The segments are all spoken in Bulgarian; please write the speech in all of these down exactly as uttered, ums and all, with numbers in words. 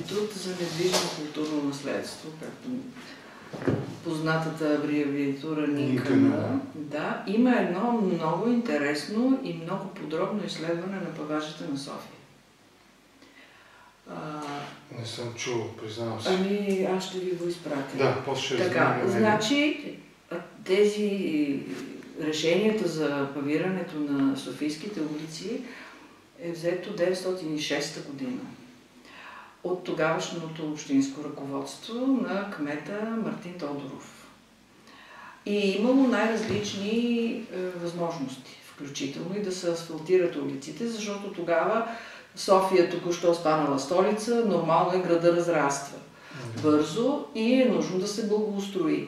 Институт за недвижимо културно наследство, както познатата абревиатура НИКН, да, има едно много интересно и много подробно изследване на паважите на София. А... Не съм чул, признавам се. Ами, аз ще ви го изпратя. Да, после ще така, значи, тези решенията за павирането на софийските улици е взето деветстотин и шеста година от тогавашното общинско ръководство на кмета Мартин Тодоров. И е имало най-различни е, възможности, включително и да се асфалтират улиците, защото тогава София току-що станала столица, нормално е града разраства бързо и е нужно да се благоустрои.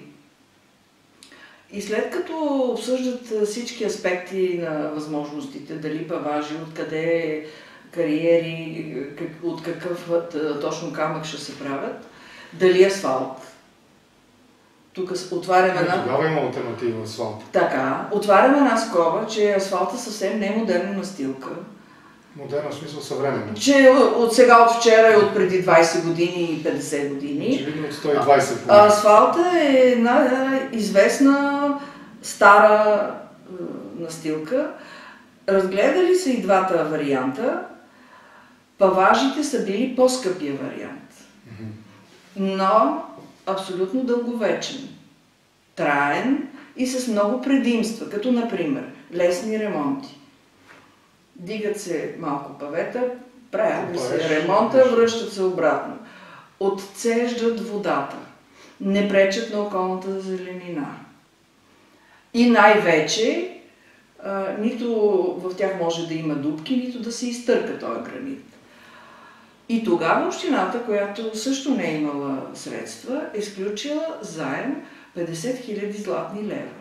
И след като обсъждат всички аспекти на възможностите, дали паважи, откъде кариери, как, от какъв точно камък ще се правят, дали асфалт. Тук отваряме една... Тогава има алтернатива асфалт. Така, отваряме една скоба, че асфалта съвсем не е модерна настилка. Модерна в смисъл съвременна. Че от сега, от вчера и от преди двайсет години и петдесет години. Очевидно от сто и двайсет. А, асфалта е една известна стара е, настилка. Разгледали са и двата варианта. Паважите са били по-скъпия вариант. Но абсолютно дълговечен, траен и с много предимства, като например лесни ремонти. Дигат се малко павета, правят се ремонта, връщат се обратно. Отцеждат водата, не пречат на околната зеленина. И най-вече нито в тях може да има дупки, нито да се изтърка този гранит. И тогава общината, която също не е имала средства, е изключила заем петдесет хиляди златни лева,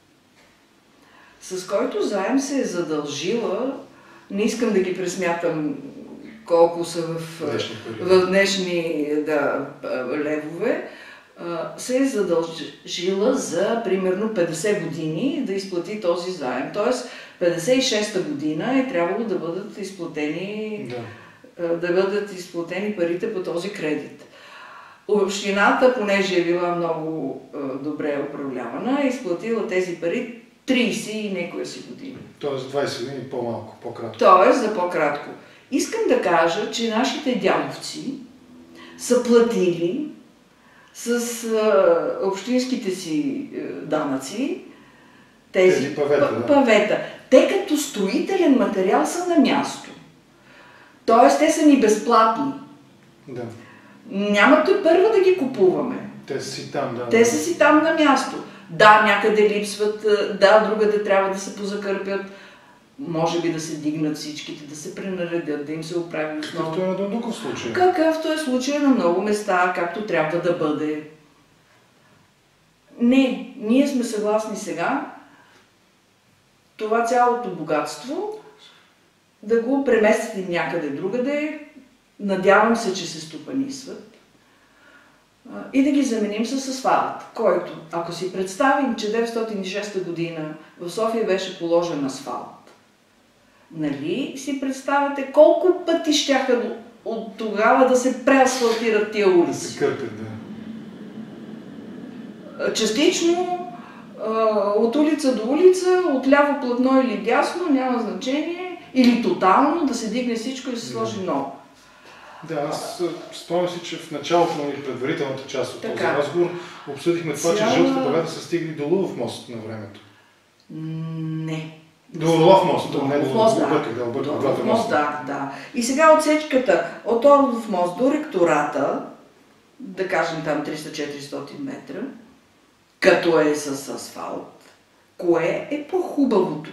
с който заем се е задължила, не искам да ги пресмятам колко са в днешни, в днешни да, левове, се е задължила за примерно петдесет години да изплати този заем. Тоест петдесет и шеста година е трябвало да бъдат изплатени, да. да бъдат изплатени парите по този кредит. Общината, понеже е била много добре управлявана, е изплатила тези пари трийсет и некоя си години. Тоест двайсет години по-малко, по-кратко. Тоест за по-кратко. Искам да кажа, че нашите дядовци са платили с а, общинските си а, данъци тези, тези павета, да. павета. Те като строителен материал са на място. Тоест те са ни безплатни. Да. Няма да първо да ги купуваме. Те са си там, да. Те са си там на място. Да, някъде липсват, да, другаде трябва да се позакърпят, може би да се дигнат всичките, да се пренаредят, да им се оправи основно. Какъвто е на Дондуков случай. Какъвто е случай на много места, както трябва да бъде. Не, ние сме съгласни сега това цялото богатство да го преместим някъде другаде, надявам се, че се стопанисват, и да ги заменим с асфалт, който, ако си представим, че деветстотин и шеста година в София беше положен асфалт, нали си представяте колко пъти щяха от тогава да се преасфалтират тия улици? Да се кърпят, да. Частично, от улица до улица, от ляво платно или дясно, няма значение, или тотално да се дигне всичко и да се сложи ново. Да, аз спомням си, че в началото на предварителната част от този разговор обсъдихме това, Цяла... че жълтите павета са стигли до Лулов мост на времето. Не. До Орлов мост, до Орлов мост, да. До Орлов мост, да, да. И сега отсечката от Орлов мост до ректората, да кажем там триста-четиристотин метра, като е с асфалт, кое е по-хубавото?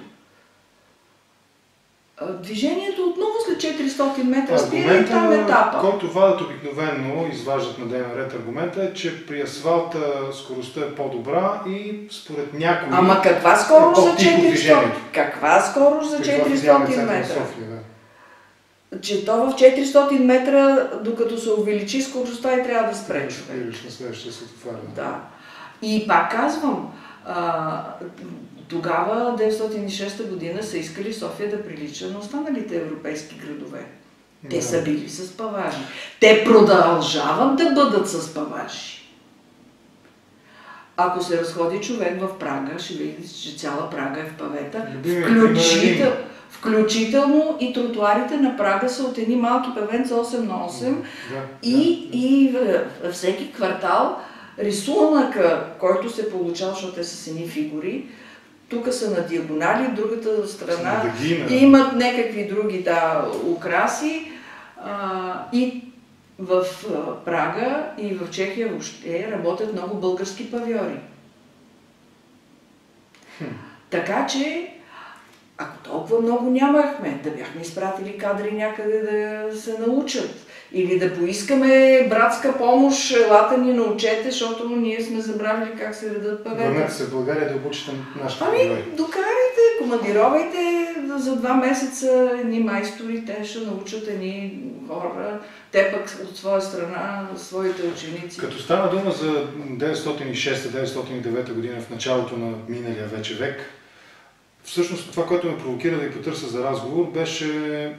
Движението отново след четиристотин метра спира и там етапа. Който вадят обикновено, изваждат на дневен ред аргумента е, че при асфалта скоростта е по-добра и според някои... Ама каква скорост за четиристотин? Каква скорост за четиристотин метра? София, да. Че то в четиристотин метра, докато се увеличи скоростта и трябва да спре човек. На следващия светофар. Да. И пак казвам, а, тогава, деветстотин и шеста година, са искали София да прилича на останалите европейски градове. Те са били с паважи. Те продължават да бъдат с паважи. Ако се разходи човек в Прага, ще видите, че цяла Прага е в павета. Включител, включително и тротуарите на Прага са от едни малки павенца осем на осем. Да, и, да. и във всеки квартал рисунъка, който се получава, защото те са с едни фигури, тук са на диагонали, другата страна имат някакви други да, украси. А, и в Прага и в Чехия въобще работят много български павиори. Хм. Така че, ако толкова много нямахме, да бяхме изпратили кадри някъде да се научат. Или да поискаме братска помощ, елата ни научете, защото ние сме забравили как се редат павета. Върнете се в България да обучите нашите ами, павиори. Докарайте, командировайте за два месеца едни майстори, те ще научат едни хора, те пък от своя страна, своите ученици. Като стана дума за деветстотин и шеста - деветстотин и девета година, в началото на миналия вече век, всъщност това, което ме провокира да и потърся за разговор, беше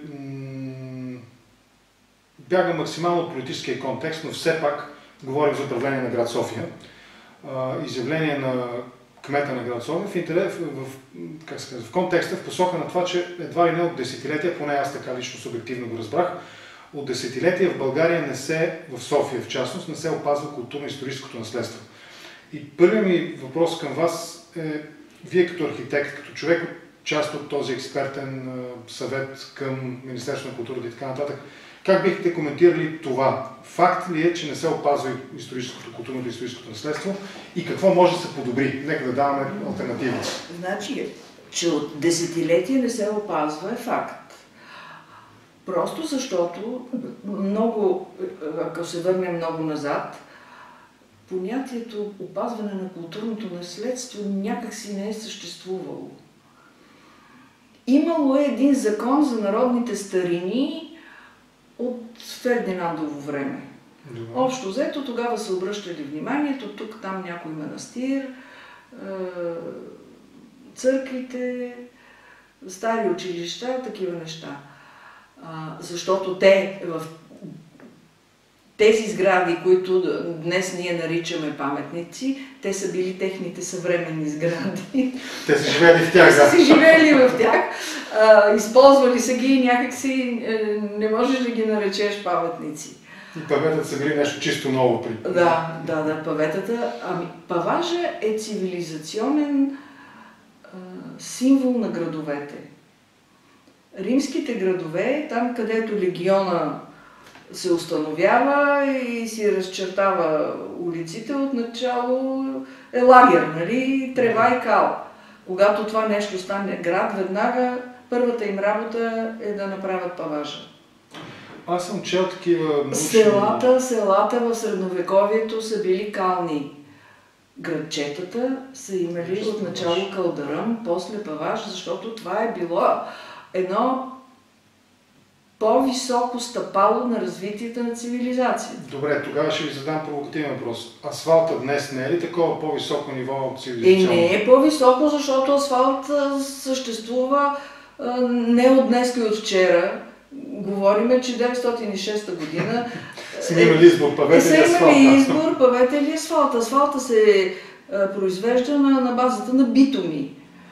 бяга максимално от политическия контекст, но все пак говорим за управление на град София. Изявление на кмета на град София в, интерес, в, как се казва, в контекста, в посока на това, че едва ли не от десетилетия, поне аз така лично субективно го разбрах, от десетилетия в България не се, в София в частност, не се опазва културно-историческото наследство. И първият ми въпрос към вас е, вие като архитект, като човек, част от този експертен съвет към Министерството на културата и така нататък, как бихте коментирали това? Факт ли е, че не се опазва историческото, културното и историческото наследство и какво може да се подобри? Нека да даваме алтернативи. Значи, че от десетилетия не се опазва е факт. Просто защото, много, ако се върнем много назад, понятието опазване на културното наследство някак си не е съществувало. Имало е един закон за народните старини от Фердинандово време. Добре. Общо взето, тогава се обръщали вниманието, тук, там някой манастир, църквите, стари училища, такива неща. Защото те в тези сгради, които днес ние наричаме паметници, те са били техните съвременни сгради. Те са живели в тях, да. Те са живели в тях. А, използвали са ги и някакси не можеш да ги наречеш паметници. И паветата са били нещо чисто ново при... Да, да, да, паветата. Ами, паважа е цивилизационен а, символ на градовете. Римските градове, там където легиона се установява и си разчертава улиците, отначало е лагер, нали, трева и кал. Когато това нещо стане град, веднага първата им работа е да направят паважа. Аз съм чел такива научни... Селата, селата в средновековието са били кални. Градчетата са имали отначало калдаръм, после паваж, защото това е било едно по-високо стъпало на развитието на цивилизацията. Добре, тогава ще ви задам провокативен въпрос. Асфалта днес не е ли такова по-високо ниво от цивилизационно? И не е по-високо, защото асфалт съществува не от днес и от вчера. Говориме, че деветстотин и шеста година са имали избор, павете или асфалта? Са имали избор, павете или асфалт. Асфалта се произвежда на, на базата на битуми,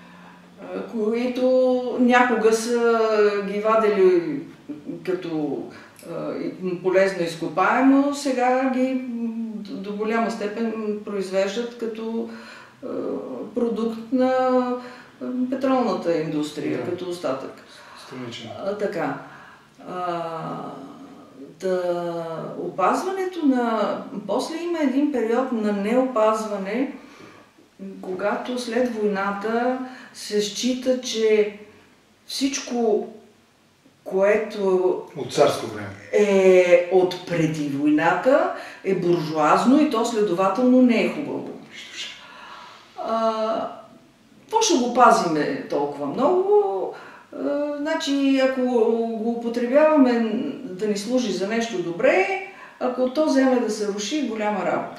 които някога са ги вадели като е, полезно изкопаемо, сега ги до голяма степен произвеждат като е, продукт на петролната индустрия, да, като остатък. А, така. А, да, опазването на... После има един период на неопазване, когато след войната се счита, че всичко, което от царско време е от преди войната, е буржуазно и то следователно не е хубаво. А, какво ще го пазиме толкова много? А, значи, ако го употребяваме да ни служи за нещо добре, ако то вземе да се руши, голяма работа.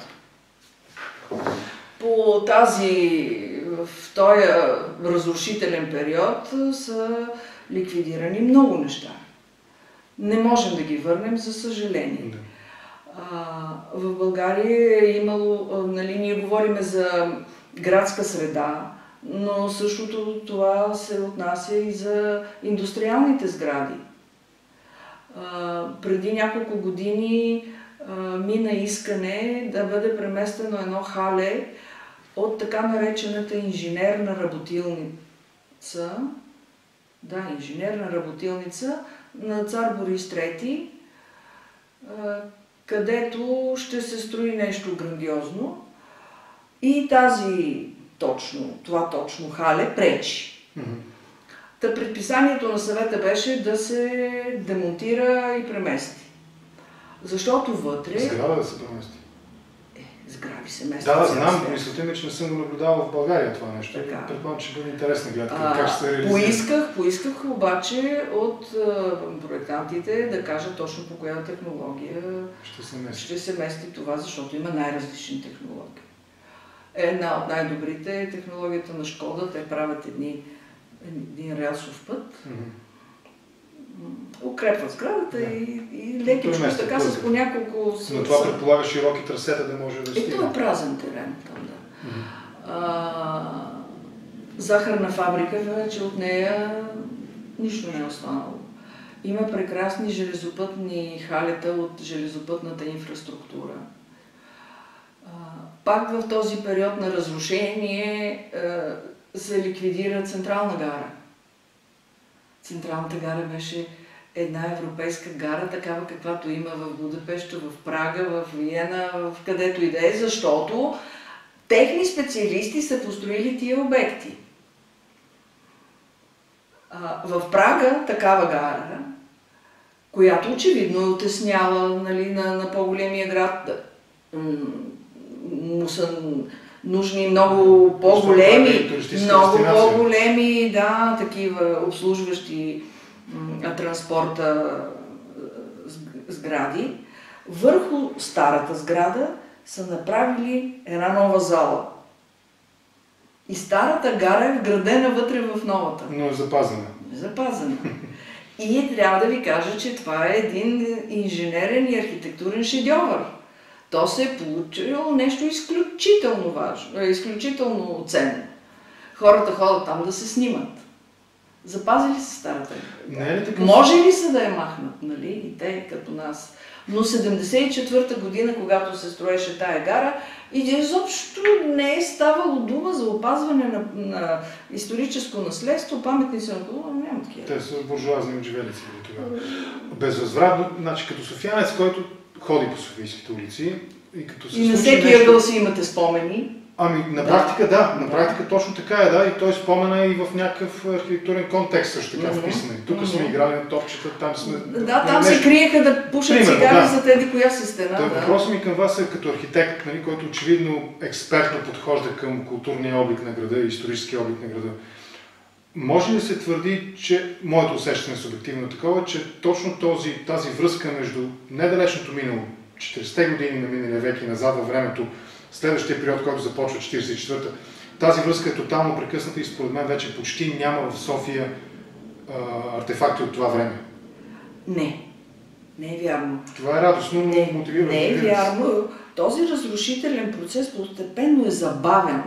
По тази, в този разрушителен период са ликвидирани много неща. Не можем да ги върнем, за съжаление. Да. А, в България е имало, нали, ние говорим за градска среда, но същото това се отнася и за индустриалните сгради. А, преди няколко години а, мина искане да бъде преместено едно хале от така наречената инженерна работилница, да, инженерна работилница на цар Борис трети, а, където ще се строи нещо грандиозно и тази точно, това точно хале пречи. Mm-hmm. Та предписанието на съвета беше да се демонтира и премести. Защото вътре... Сграда да се премести. Е, сгради се местят. Да, да, знам, мисълта ми, че не съм го наблюдавал в България това нещо. Така. Предполагам, че бъде интересна гледка. А, как ще се реализира. Поисках, поисках обаче от а, проектантите да кажат точно по коя технология ще се мести. ще се мести това, защото има най-различни технологии. Една от най-добрите е технологията на Шкода. Те правят едни, един релсов път, mm-hmm. укрепват сградата yeah. и, и лекичко така с по няколко... Но това предполага широки трасета да може да стигне. И това е празен терен там, да. Mm-hmm. А, захарна фабрика, вече от нея нищо не е останало. Има прекрасни железопътни халета от железопътната инфраструктура. Пак в този период на разрушение се ликвидира Централна гара. Централната гара беше една европейска гара, такава каквато има в Будапеща, в Прага, в Виена, в където и да е, защото техни специалисти са построили тия обекти. В Прага такава гара, която очевидно е отесняла, нали, на, на по-големия град, му са нужни много по-големи, много по-големи, да, такива обслужващи а, транспорта сгради. Върху старата сграда са направили една нова зала. И старата гара е вградена вътре в новата. Но е запазена. Запазена. И трябва да ви кажа, че това е един инженерен и архитектурен шедьовър. То се е получило нещо изключително важно, изключително ценно. Хората ходят там да се снимат. Запазили се старата гара. Не е ли така? Може ли се да я махнат, нали? И те като нас. Но седемдесет и четвърта година, когато се строеше тая гара, и изобщо не е ставало дума за опазване на, на историческо наследство, паметници на култура, няма такива. Те са буржуазни отживелици тогава. Безвъзвратно, значи като софиянец, който ходи по софийските улици и като се и на случи всеки нещо... ъгъл си имате спомени. Ами на практика да, да. на практика точно така е, да, и той спомена и в някакъв архитектурен контекст също така mm-hmm. вписано. Тук mm-hmm. сме играли на топчета, там сме... Да, там нещо... се криеха да пушат Примерно, цигари да. за тези коя си стена. Да, да. Въпросът ми към вас е като архитект, нали, който очевидно експертно подхожда към културния облик на града и историческия облик на града. Може ли да се твърди, че моето усещане е субективно такова, че точно този, тази връзка между недалечното минало, четиридесетте години на миналия век и назад във времето, следващия период, който започва четиридесет и четвърта, тази връзка е тотално прекъсната и според мен вече почти няма в София а, артефакти от това време? Не, не е вярно. Това е радостно, но не, мотивирано. Не е вярно. Този разрушителен процес постепенно е забавен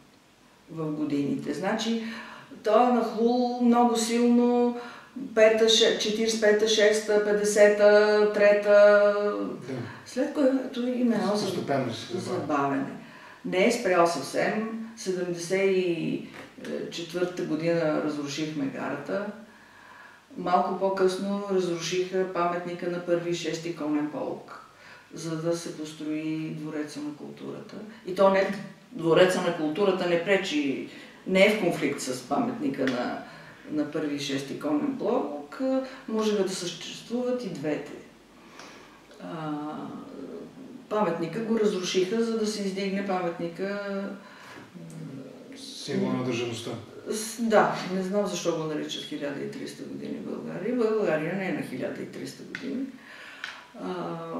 в годините. Значи, той е нахлул много силно четиридесет и пета, шеста, петдесета, трета, да. След което има едно забавене. Не е спрял съвсем. седемдесет и четвърта година разрушихме гарата. Малко по-късно разрушиха паметника на първи и шести конен полк, за да се построи двореца на културата. И то не, двореца на културата не пречи, не е в конфликт с паметника на, на първи и шести конен полк, може да съществуват и двете. А, паметника го разрушиха, за да се издигне паметника... Символ на държавността. Да, не знам защо го наричат хиляда и триста години в България. България не е на хиляда и триста години. А,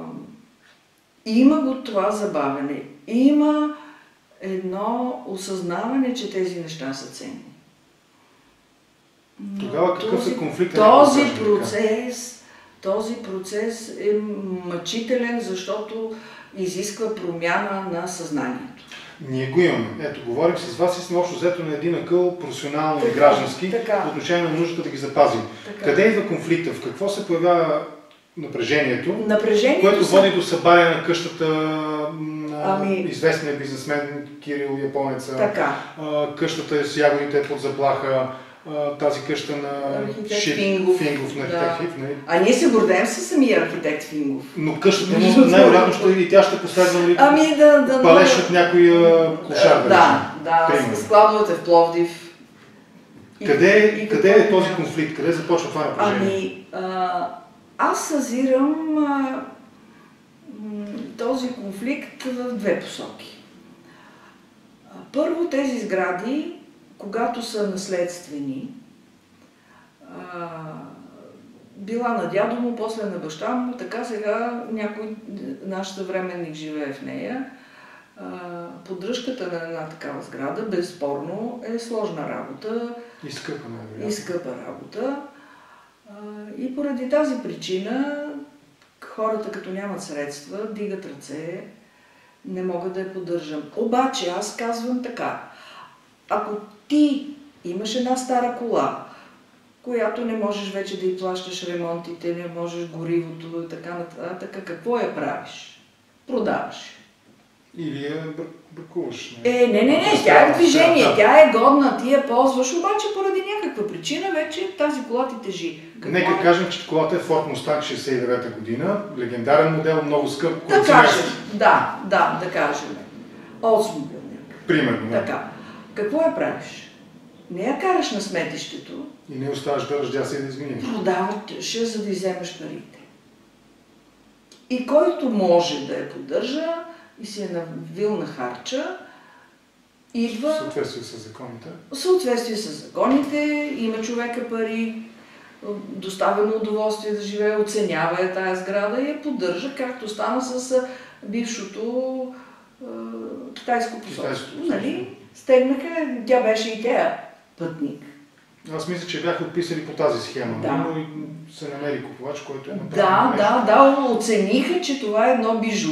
има го това забавене. Има едно осъзнаване, че тези неща са ценни. Тогава какъв този, е конфликтът? Този процес, този процес е мъчителен, защото изисква промяна на съзнанието. Ние го имаме. Ето, говорим с вас и сме общо взето на един акъл, професионално и граждански, така. По отношение на нуждата да ги запазим. Така. Къде идва конфликта? В какво се появява напрежението, Напрежението което са... води до събаряне на къщата на ами... известния бизнесмен Кирил Японеца, така. къщата с ягодите под заплаха, тази къща на архитект Шип, Фингов. Фингов на архитект Да. Фингов. Нали? А ние се гордеем с самия архитект Фингов. Но къщата му най-вероятно ще и тя ще последва, нали, ами, да, да, палеж да, от някой кошар. Да, да, да примерно. складовете в Пловдив. Къде, и къде е какво... този конфликт? Къде започва това напрежение? Ами, а, аз съзирам а, м, този конфликт в две посоки. Първо, тези сгради, когато са наследствени, а, била на дядо му, после на баща му, така сега някой наш съвременник живее в нея. А, поддръжката на една такава сграда, безспорно, е сложна работа. И скъпа, И скъпа работа. А, и поради тази причина хората, като нямат средства, дигат ръце, не могат да я поддържам. Обаче аз казвам така, ако ти имаш една стара кола, която не можеш вече да й плащаш ремонтите, не можеш горивото и така нататък, какво я правиш? Продаваш. Или я бракуваш. Е, не, не, не, тя е в движение, да, да. Тя е годна, ти я ползваш, обаче поради някаква причина вече тази кола ти тежи. Какво Нека е? Кажем, че колата е Ford Mustang шейсет и девета година, легендарен модел, много скъп. Да кажем, да, да, да кажем. Олдсмобил някакъв. Примерно, да. Така. Какво я правиш? Не я караш на сметището. И не оставаш да ръждя се и да измини. Продаваш, за да изземеш парите. И който може да я поддържа и си е навил на харча, идва... В съответствие с законите. В съответствие с законите, има човека пари, доставено удоволствие да живее, оценява е тая сграда и я поддържа, както стана с бившото е, китайско посолство. Нали? Стегнаха, тя беше и тя пътник. Аз мисля, че бяха отписали по тази схема, да. Но се намери купувач, който е направил Да, нещо. да, да, оцениха, че това е едно бижу.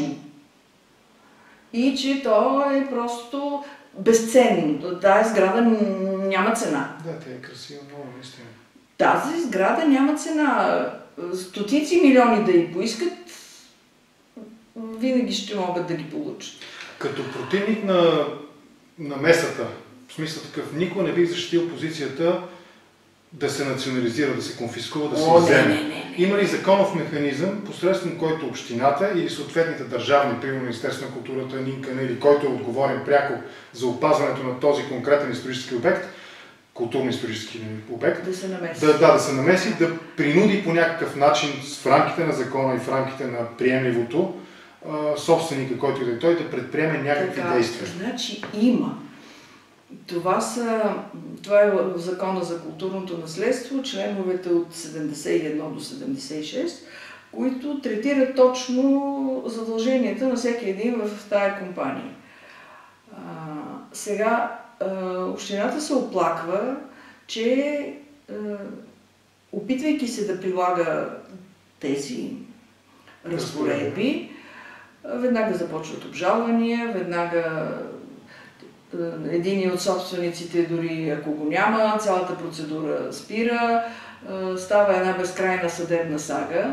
И че то е просто безценно. Тази сграда няма цена. Да, тя е красива много, наистина. Тази сграда няма цена. Стотици милиони да й поискат, винаги ще могат да ги получат. Като противник на, на месата, в смисъл такъв, никога не бих защитил позицията да се национализира, да се конфискува, да се О, изземе. Не, не, не. Има ли законов механизъм, посредством който общината или съответните държавни, примерно Министерство на културата, НИНКАН, или който е отговорен пряко за опазването на този конкретен исторически обект, културно-исторически обект, да се намеси. Да, да, да се намеси, да принуди по някакъв начин в рамките на закона и в рамките на приемливото собственика, който и да е той, да предприеме някакви така, действия. Значи има. Това, са, това е в Закона за културното наследство, членовете от седемдесет и едно до седемдесет и шест, които третират точно задълженията на всеки един в тая компания. А, сега а, общината се оплаква, че а, опитвайки се да прилага тези разпоредби, веднага започват обжалвания, веднага един от собствениците, дори ако го няма, цялата процедура спира, става една безкрайна съдебна сага.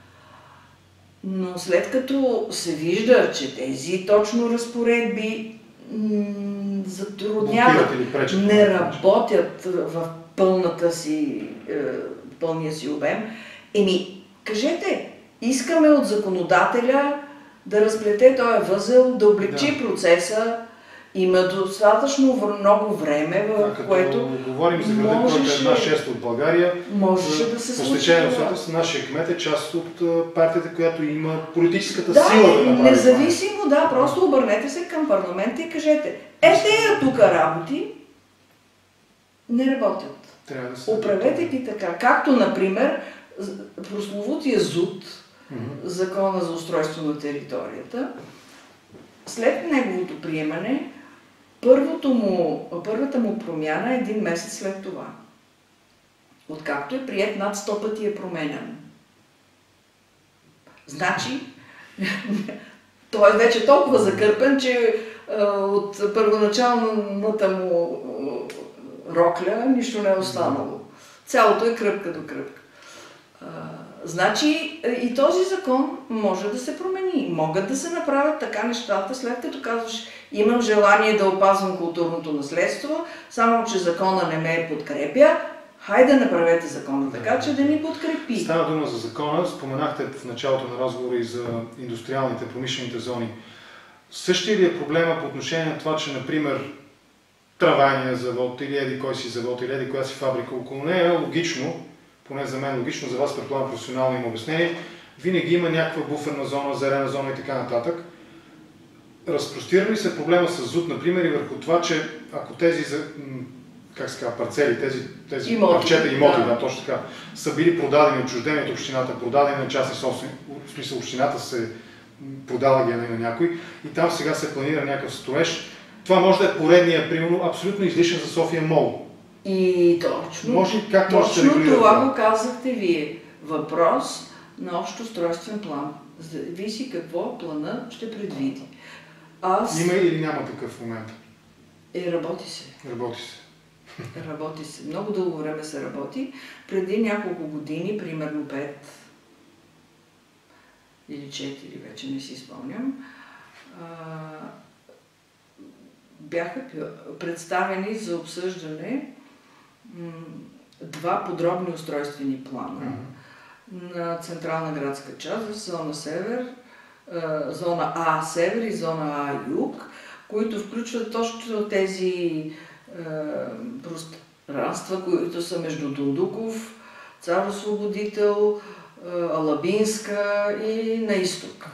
Но след като се вижда, че тези точно разпоредби затрудняват, не работят в пълната си, пълния си обем, еми, кажете, искаме от законодателя да разплете този възел, да облегчи да. процеса. Има достатъчно много време, в да, което говорим за града, който е една шеста от България. Можеше да се случи. Постечение на обстоятелството, нашия кмет е част от партията, която има политическата да, сила да направи. Независимо, да, просто обърнете се към парламента и кажете, е, те тук работи не работят. Трябва да се оправете ги така. Както, например, прословутия ЗУТ, mm-hmm. Закона за устройство на територията, след неговото приемане, Първото му, първата му промяна е един месец след това. Откакто е приет, над сто пъти е променен. Значи, той е вече толкова закърпен, че а, от първоначалната му а, рокля нищо не е останало. Цялото е кръпка до кръпка. А, значи и този закон може да се промени. Могат да се направят така нещата, след като казваш, имам желание да опазвам културното наследство, само че закона не ме подкрепя. Хайде направете закона така, че да ни подкрепи. Става дума за закона. Споменахте в началото на разговора и за индустриалните, промишлените зони. Същия ли е проблема по отношение на това, че, например, трамвайния завод или еди кой си завод или еди коя си фабрика около нея, логично, поне за мен логично, за вас предполагам професионално им обяснение, винаги има някаква буферна зона, зелена зона и така нататък. Разпростира ли се проблема с ЗУТ, например, и върху това, че ако тези, как се казва, парцели, тези, тези имоти, парчета, имоти, да. да, точно така, са били продадени, отчуждени от общината, продадени на частни собствени, в смисъл общината се продава ги на някой и там сега се планира някакъв строеж. Това може да е поредния, примерно, абсолютно излишен за София мол. И точно, може, как може да се точно регулира това това? го казахте вие. Въпрос на общо устройствен план. Зависи какво плана ще предвиди. Аз... Има или няма такъв в момента? Е, работи се. Работи се. Работи се. Много дълго време се работи. Преди няколко години, примерно пет или четири, вече не си спомням, а, бяха представени за обсъждане м, два подробни устройствени плана mm-hmm. на централна градска част, зона Север, а, зона А Север и зона А Юг, които включват точно тези а, пространства, които са между Дондуков, Цар Освободител, Алабинска и на изток.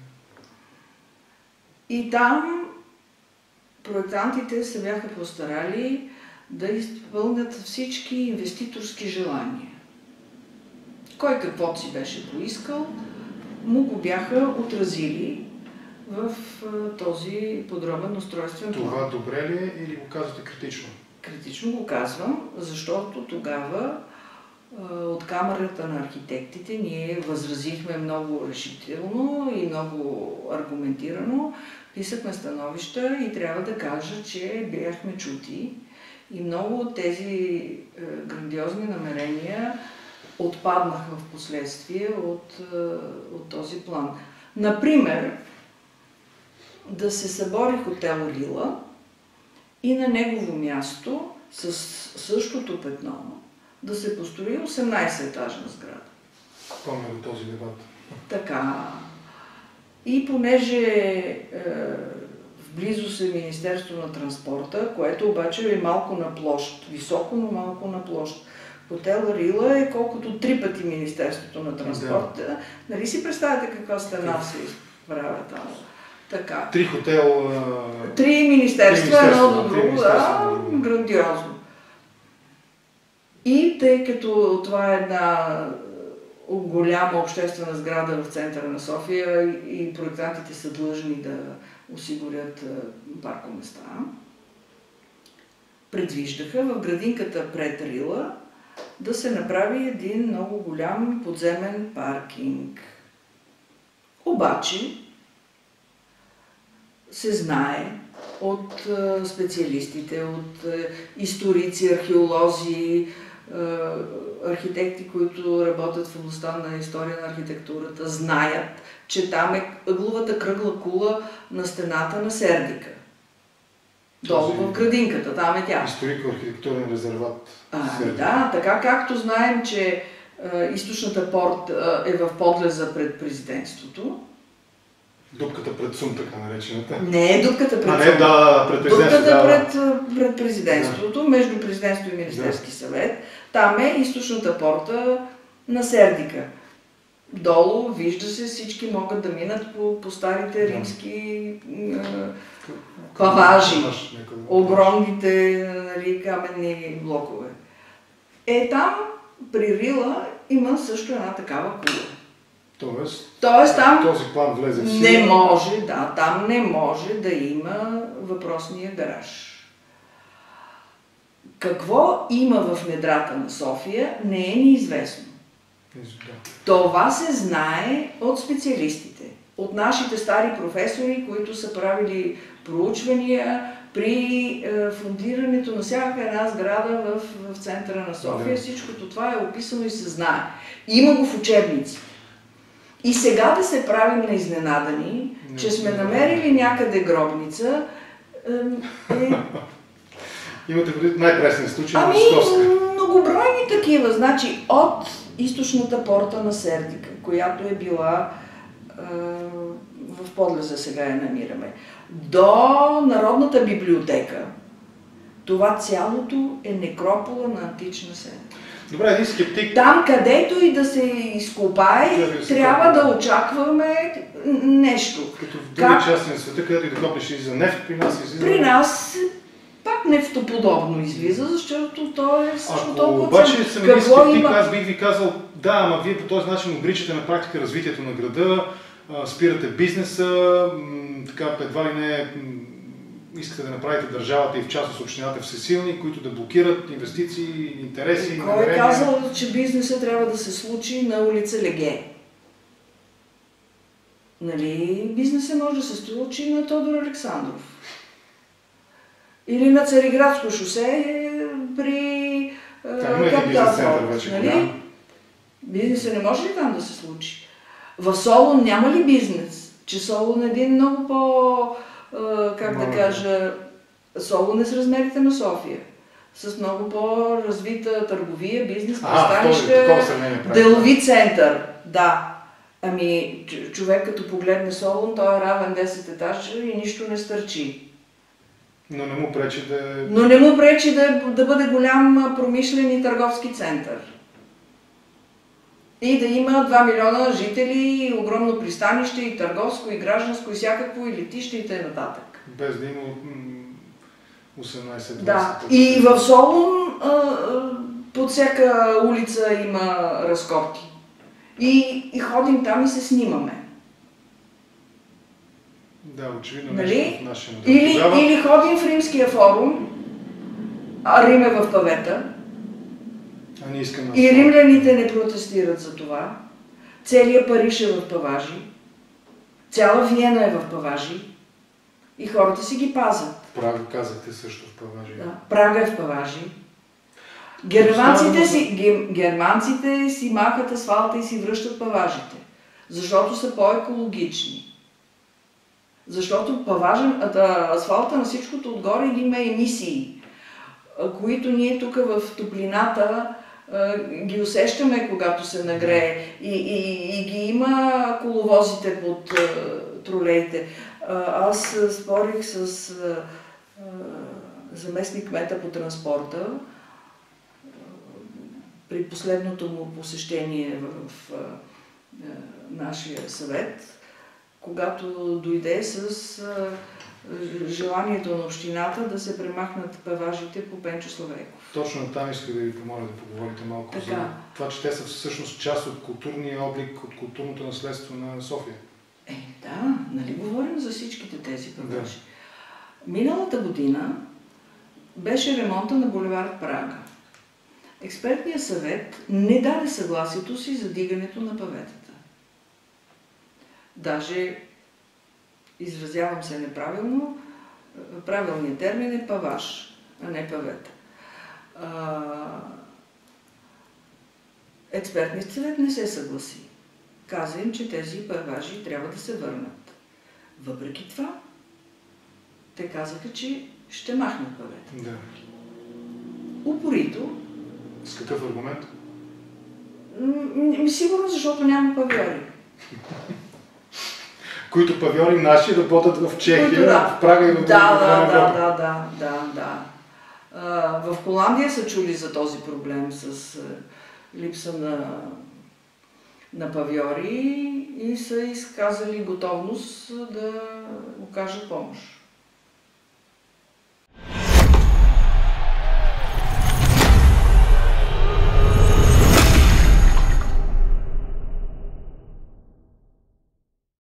И там проектантите се бяха постарали да изпълнят всички инвеститорски желания. Кой каквото си беше поискал, му го бяха отразили в този подробен устройствен план. Това добре ли е или го казвате критично? Критично го казвам, защото тогава от Камарата на архитектите ние възразихме много решително и много аргументирано, писахме становища и трябва да кажа, че бяхме чути и много от тези е, грандиозни намерения отпаднаха в последствие от, е, от този план. Например, да се събори хотел Рила и на негово място с същото петно да се построи осемнайсет-етажна сграда. Помня до този дебат. Така. И понеже е, в близост е Министерство на транспорта, което обаче е малко на площ, високо, но малко на площ. Хотел Рила е колкото три пъти Министерството на транспорта. Да. Нали си представяте каква стена се изправя там? Така. Три хотел... Три министерства, едно до друго, да, грандиозно. И тъй като това е една голяма обществена сграда в центъра на София и проектантите са длъжни да осигурят паркоместа, предвиждаха в градинката пред Рила да се направи един много голям подземен паркинг. Обаче се знае от специалистите, от историци, археолози, архитекти, които работят в областта на история на архитектурата, знаят, че там е ъгловата кръгла кула на стената на Сердика. Долу в градинката, там е тя. Историко-архитектурен резерват. А, да, така както знаем, че а, източната порта е в подлеза пред президентството. Дупката пред Сум, така наречената. Не е дупката пред Сум. А, не, да, пред президентството. Дупката да. пред, пред президентството, да. Между президентството и Министерски да. съвет. Там е източната порта на Сердика. Долу, вижда се, всички могат да минат по, по старите да. римски е, паважи, огромните нали, каменни блокове. Е, там при Рила има също една такава кула. Тоест, Тоест там този план влезе в сила. Не може, да, там не може да има въпросния гараж. Какво има в недрата на София, не е неизвестно. Да. Това се знае от специалистите, от нашите стари професори, които са правили проучвания при е, фундирането на всяка една сграда в, в центъра на София. Да. Всичкото това е описано и се знае. Има го в учебници. И сега да се правим на изненадани, не, че сме намерили някъде гробница, е... е... Имате предвид най-пресен случай на Ами, Московска. Многобройни такива. Значи, от източната порта на Сердика, която е била е, в Подлеза, сега я намираме, до Народната библиотека, това цялото е некропола на антична Сердика. Добре, един скептик... Там, където и да се изкопае, да трябва да очакваме нещо. Като в други как... части на света, където и да копнеш и за нефт, при нас излиза... При нас пак нефтоподобно излиза, защото то е също толкова... Ако обаче съм един скептик, има... аз бих ви казал, да, ама вие по този начин обричате на практика развитието на града, спирате бизнеса, така едва ли не искате да направите държавата и в частност общината всесилни, които да блокират инвестиции, интереси, Кой намерения. е казал, че бизнесът трябва да се случи на улица Леге? Нали, бизнесът може да се случи на Тодор Александров. Или на Цариградско шосе при Капитал. Нали? Да. Бизнесът не може ли там да се случи? В Солун няма ли бизнес? Че Солун е един много по... как да кажа... Солун е с размерите на София. С много по-развита търговия, бизнес, пристанища, делови център. Да. Ами, човек като погледне Солун, той е равен десет етажа и нищо не стърчи. Но не му пречи да... Но не му пречи да, да бъде голям промишлен и търговски център. И да има два милиона жители, и огромно пристанище, и търговско, и гражданско, и всякакво, и летище, и т.н. Без да има осемнайсет-двайсет. Да. И в Солун под всяка улица има разкопки. И, и ходим там и се снимаме. Да, очевидно нали? Нещо в нашия модел. Или, Тогава... или ходим в Римския форум, а Рим е в павета. А не искам и римляните не протестират за това. Целият Париж е в паважи. Цяла Виена е в паважи. И хората си ги пазят. Прага казахте също в паважи. Да, Прага е в паважи. Германците си, германците си махат асфалта и си връщат паважите. Защото са по-екологични. Защото паважен, асфалта на всичкото отгоре има емисии, които ние тук в топлината ги усещаме, когато се нагрее. И, и, и ги има коловозите под тролеите. Аз спорих с заместник кмета по транспорта при последното му посещение в, в нашия съвет, когато дойде с а, желанието на общината да се премахнат паважите по Пенчо Славейков. Точно там исках да ви помоля да поговорите малко така. За това, че те са всъщност част от културния облик, от културното наследство на София. Е, да, нали говорим за всичките тези паважи. Да. Миналата година беше ремонта на булевард Прага. Експертният съвет не даде съгласието си за дигането на паветата. Даже, изразявам се неправилно, правилният термин е паваж, а не павета. Експертният съвет не се съгласи. Каза им, че тези паважи трябва да се върнат. Въпреки това, те казаха, че ще махнат павета. Да. Упорито. С какъв аргумент? Сигурно, защото няма павиори. Които павиори наши работят в Чехия, Които, да. в Прага и в да, да, да, да, да, да, да. А, в Холандия са чули за този проблем с а, липса на, на павиори и са изказали готовност да окажат помощ.